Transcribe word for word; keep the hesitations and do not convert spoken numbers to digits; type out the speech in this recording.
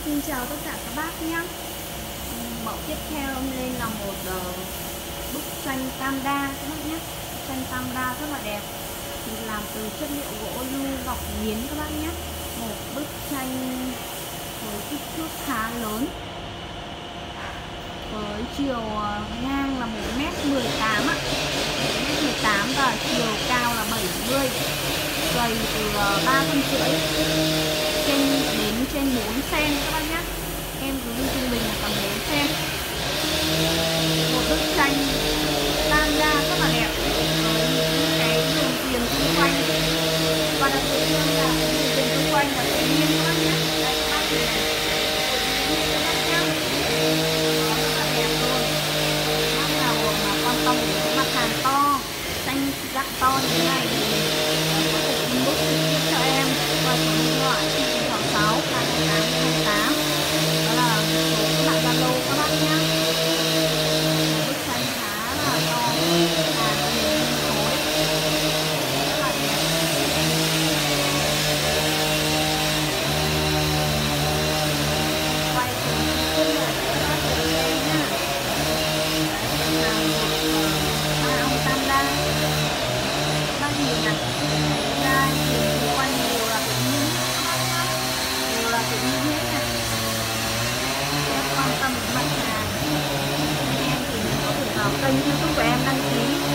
Xin chào tất cả các bác nhé. Mẫu tiếp theo lên là một uh, bức tranh Tamda các bác nhé. Bức tranh Tamda rất là đẹp, được làm từ chất liệu gỗ lưu gọc nghiến các bác nhé. Một bức tranh với kích thước khá lớn, với chiều ngang là một mét mười tám ạ, một mét mười tám và chiều cao là bảy mươi, dày từ ba phân rưỡi trên đến trên bốn xen các bác nhé. Em cứ đi trung bình là tầm bốn xen. Một bức tranh Tamda rất là đẹp với những cái đường viền xung quanh, và đặc biệt hơn là cái đường viền xung quanh là tự nhiên các bác nhé. Đây các bác nhìn này, các bác nhé, nó rất là đẹp luôn. Bác nào mà quan tâm đến mặt hàng to, tranh dạng to như thế này thì có thể inbox trực tiếp cho em qua số điện thoại không sáu sáu hai tám hai tám, đó là số các bạn Zalo các bác nhé. Bức tranh khá là to, hàng hình khối rất là đẹp. Quay từ trước rồi các bác cùng xem nhá. Đấy là một ba ông Tamda. Các bác nhìn này, ra nhìn xung quanh đều là tự nhiên, đều là tự nhiên hết này. Em quan tâm đến mặt hàng anh em thì có thể vào kênh YouTube của em đăng ký